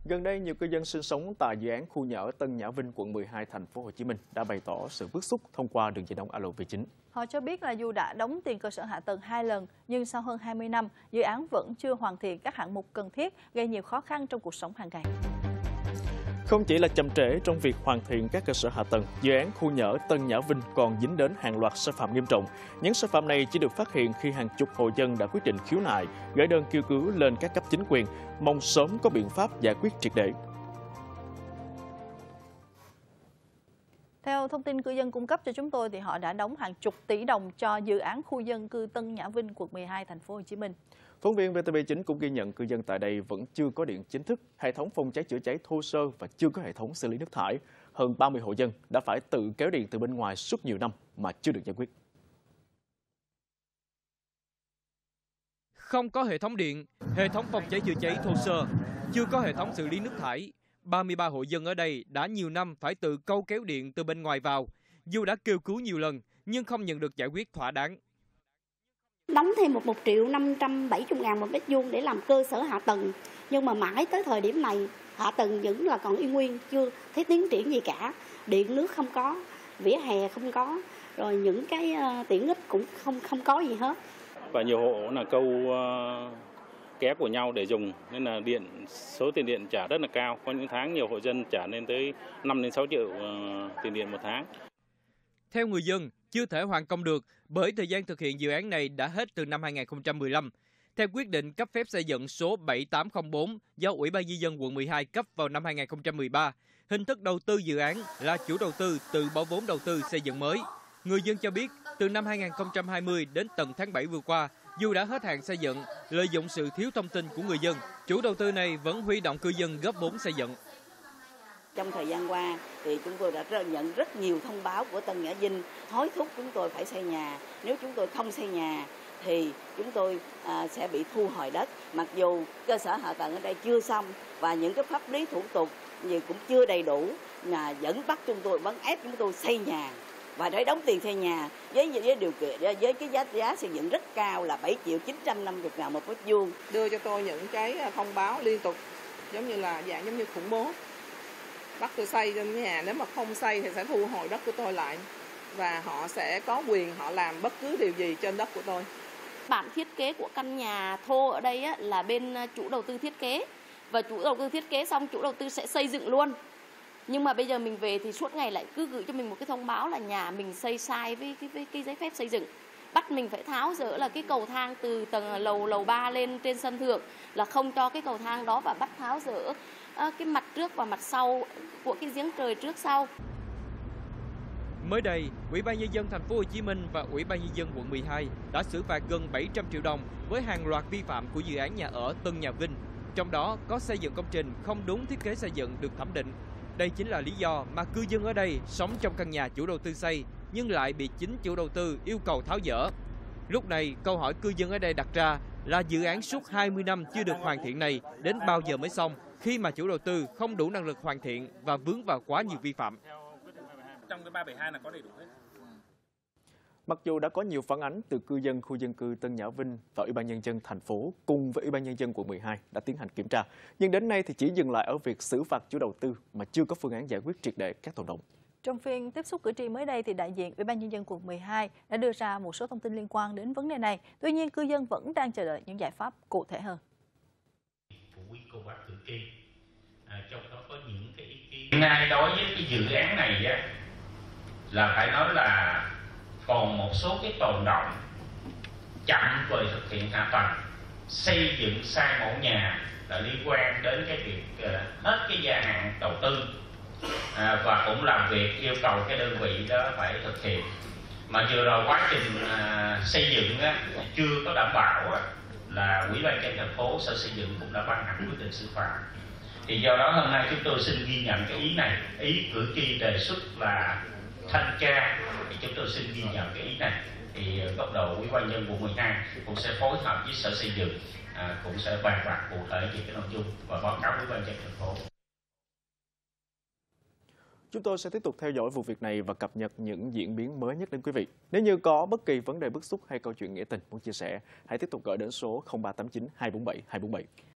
Gần đây, nhiều cư dân sinh sống tại dự án khu nhà ở Tân Nhã Vinh, quận 12, thành phố Hồ Chí Minh đã bày tỏ sự bức xúc thông qua đường dây nóng alo V9. Họ cho biết là dù đã đóng tiền cơ sở hạ tầng 2 lần, nhưng sau hơn 20 năm, dự án vẫn chưa hoàn thiện các hạng mục cần thiết, gây nhiều khó khăn trong cuộc sống hàng ngày. Không chỉ là chậm trễ trong việc hoàn thiện các cơ sở hạ tầng, dự án khu nhà ở Tân Nhã Vinh còn dính đến hàng loạt sai phạm nghiêm trọng. Những sai phạm này chỉ được phát hiện khi hàng chục hộ dân đã quyết định khiếu nại, gửi đơn kêu cứu lên các cấp chính quyền, mong sớm có biện pháp giải quyết triệt để. Theo thông tin cư dân cung cấp cho chúng tôi, thì họ đã đóng hàng chục tỷ đồng cho dự án khu dân cư Tân Nhã Vinh, quận 12, thành phố Hồ Chí Minh. Phóng viên VTV9 cũng ghi nhận cư dân tại đây vẫn chưa có điện chính thức, hệ thống phòng cháy chữa cháy thô sơ và chưa có hệ thống xử lý nước thải. Hơn 30 hộ dân đã phải tự kéo điện từ bên ngoài suốt nhiều năm mà chưa được giải quyết. Không có hệ thống điện, hệ thống phòng cháy chữa cháy thô sơ, chưa có hệ thống xử lý nước thải. 33 hộ dân ở đây đã nhiều năm phải tự câu kéo điện từ bên ngoài vào. Dù đã kêu cứu nhiều lần nhưng không nhận được giải quyết thỏa đáng. Đóng thêm 1.570.000 một mét vuông để làm cơ sở hạ tầng. Nhưng mà mãi tới thời điểm này, hạ tầng vẫn là còn y nguyên, chưa thấy tiến triển gì cả. Điện nước không có, vỉa hè không có, rồi những cái tiện ích cũng không có gì hết. Và nhiều hộ là câu ké của nhau để dùng, nên là số tiền điện trả rất là cao. Có những tháng nhiều hộ dân trả lên tới 5 đến 6 triệu tiền điện một tháng. Theo người dân, chưa thể hoàn công được bởi thời gian thực hiện dự án này đã hết từ năm 2015. Theo quyết định cấp phép xây dựng số 7804 do Ủy ban Nhân dân quận 12 cấp vào năm 2013, hình thức đầu tư dự án là chủ đầu tư tự bỏ vốn đầu tư xây dựng mới. Người dân cho biết, từ năm 2020 đến tận tháng 7 vừa qua, dù đã hết hạn xây dựng, lợi dụng sự thiếu thông tin của người dân, chủ đầu tư này vẫn huy động cư dân góp vốn xây dựng. Trong thời gian qua thì chúng tôi đã nhận rất nhiều thông báo của Tân Nhã Vinh hối thúc chúng tôi phải xây nhà. Nếu chúng tôi không xây nhà thì chúng tôi sẽ bị thu hồi đất. Mặc dù cơ sở hạ tầng ở đây chưa xong và những cái pháp lý thủ tục gì cũng chưa đầy đủ, mà vẫn bắt chúng tôi, vẫn ép chúng tôi xây nhà và để đóng tiền xây nhà với điều kiện, với cái giá xây dựng rất cao là 7.950.000 một mét vuông. Đưa cho tôi những cái thông báo liên tục giống như khủng bố. Bắt tôi xây trên nhà, nếu mà không xây thì sẽ thu hồi đất của tôi lại và họ sẽ có quyền họ làm bất cứ điều gì trên đất của tôi. Bản thiết kế của căn nhà thô ở đây là bên chủ đầu tư thiết kế, và chủ đầu tư thiết kế xong chủ đầu tư sẽ xây dựng luôn. Nhưng mà bây giờ mình về thì suốt ngày lại cứ gửi cho mình một cái thông báo là nhà mình xây sai với cái giấy phép xây dựng. Bắt mình phải tháo dỡ là cái cầu thang từ tầng lầu 3 lên trên sân thượng, là không cho cái cầu thang đó, và bắt tháo dỡ cái mặt trước và mặt sau của cái giếng trời trước sau. Mới đây, Ủy ban Nhân dân thành phố Hồ Chí Minh và Ủy ban Nhân dân quận 12 đã xử phạt gần 700 triệu đồng với hàng loạt vi phạm của dự án nhà ở Tân Nhã Vinh. Trong đó có xây dựng công trình không đúng thiết kế xây dựng được thẩm định. Đây chính là lý do mà cư dân ở đây sống trong căn nhà chủ đầu tư xây nhưng lại bị chính chủ đầu tư yêu cầu tháo dỡ. Lúc này, câu hỏi cư dân ở đây đặt ra là dự án suốt 20 năm chưa được hoàn thiện này đến bao giờ mới xong, khi mà chủ đầu tư không đủ năng lực hoàn thiện và vướng vào quá nhiều vi phạm. Trong cái 372 là có đầy đủ hết. Mặc dù đã có nhiều phản ánh từ cư dân khu dân cư Tân Nhã Vinh và Ủy ban Nhân dân thành phố cùng với Ủy ban Nhân dân quận 12 đã tiến hành kiểm tra, nhưng đến nay thì chỉ dừng lại ở việc xử phạt chủ đầu tư mà chưa có phương án giải quyết triệt để các tồn đọng. Trong phiên tiếp xúc cử tri mới đây, thì đại diện Ủy ban Nhân dân quận 12 đã đưa ra một số thông tin liên quan đến vấn đề này. Tuy nhiên, cư dân vẫn đang chờ đợi những giải pháp cụ thể hơn. Phụ huynh cô bác cử tri, trong đó có những cái ý kiến. Ngay đối với cái dự án này á, là phải nói là còn một số cái tồn đọng chậm về thực hiện hạ tầng, xây dựng sai mẫu nhà là liên quan đến cái việc hết cái gia hạn đầu tư, và cũng làm việc yêu cầu cái đơn vị đó phải thực hiện. Mà vừa rồi quá trình xây dựng á, chưa có đảm bảo á, là Ủy ban nhân dân thành phố, Sở Xây dựng cũng đã ban hành quyết định xử phạt. Thì do đó hôm nay chúng tôi xin ghi nhận cái ý này, ý cử tri đề xuất là thanh tra, thì chúng tôi xin ghi nhận cái ý này. Thì góc độ Ủy ban nhân dân quận 12 cũng sẽ phối hợp với Sở Xây dựng, cũng sẽ bàn bạc cụ thể về cái nội dung và báo cáo Ủy ban nhân dân thành phố. Chúng tôi sẽ tiếp tục theo dõi vụ việc này và cập nhật những diễn biến mới nhất đến quý vị. Nếu như có bất kỳ vấn đề bức xúc hay câu chuyện nghĩa tình muốn chia sẻ, hãy tiếp tục gọi đến số 0389 247 247.